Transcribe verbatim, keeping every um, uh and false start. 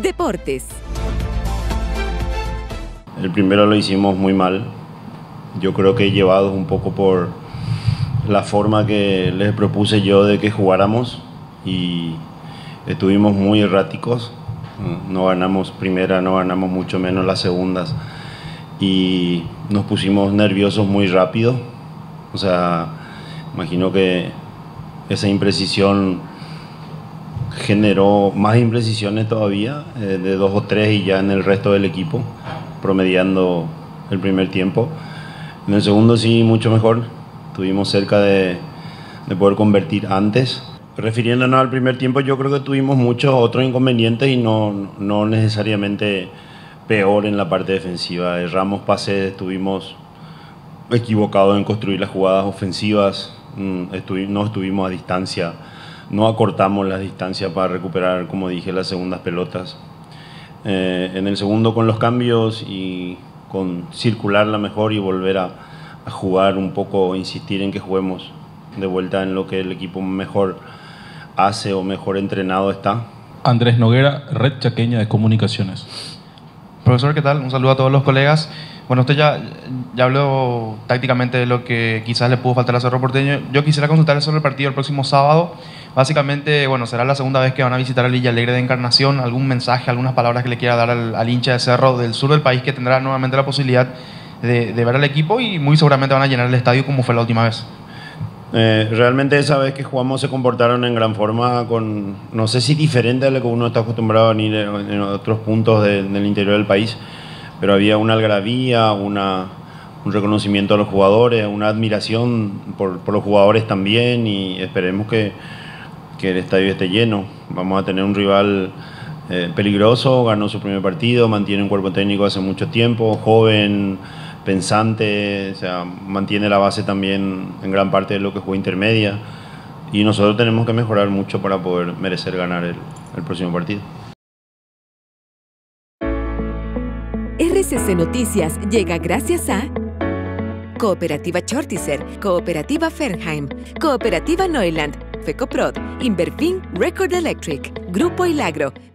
Deportes. El primero lo hicimos muy mal. Yo creo que llevados un poco por la forma que les propuse yo de que jugáramos y estuvimos muy erráticos. No ganamos primera, no ganamos mucho menos las segundas y nos pusimos nerviosos muy rápido. O sea, imagino que esa imprecisión generó más imprecisiones todavía, eh, de dos o tres y ya en el resto del equipo, promediando el primer tiempo. En el segundo sí, mucho mejor. Estuvimos cerca de, de poder convertir antes. Refiriéndonos al primer tiempo, yo creo que tuvimos muchos otros inconvenientes y no, no necesariamente peor en la parte defensiva. Erramos pases, estuvimos equivocados en construir las jugadas ofensivas, Estuvi, no estuvimos a distancia, no acortamos la distancia para recuperar, como dije, las segundas pelotas. Eh, en el segundo, con los cambios y con circularla mejor y volver a, a jugar un poco, insistir en que juguemos de vuelta en lo que el equipo mejor hace o mejor entrenado está. Andrés Noguera, Red Chaqueña de Comunicaciones. Profesor, ¿qué tal? Un saludo a todos los colegas. Bueno, usted ya, ya habló tácticamente de lo que quizás le pudo faltar a Cerro Porteño. Yo quisiera consultarle sobre el partido el próximo sábado. Básicamente, bueno, será la segunda vez que van a visitar a Villa Alegre de Encarnación. ¿Algún mensaje, algunas palabras que le quiera dar al, al hincha de Cerro del sur del país que tendrá nuevamente la posibilidad de, de ver al equipo y muy seguramente van a llenar el estadio como fue la última vez? Eh, realmente esa vez que jugamos se comportaron en gran forma, con, no sé si diferente a lo que uno está acostumbrado a venir en, en otros puntos de, del interior del país, pero había una algarabía, una, un reconocimiento a los jugadores, una admiración por, por los jugadores también, y esperemos que, que el estadio esté lleno. Vamos a tener un rival eh, peligroso, ganó su primer partido, mantiene un cuerpo técnico hace mucho tiempo, joven, pensante, o sea, mantiene la base también en gran parte de lo que jugó intermedia, y nosotros tenemos que mejorar mucho para poder merecer ganar el, el próximo partido. R C C Noticias llega gracias a Cooperativa Chortizer, Cooperativa Fernheim, Cooperativa Neuland, Fecoprod, Inverfin, Record Electric, Grupo Ilagro,